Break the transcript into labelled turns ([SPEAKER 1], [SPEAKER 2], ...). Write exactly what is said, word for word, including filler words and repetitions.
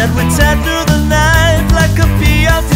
[SPEAKER 1] and we tear through the night like a P L T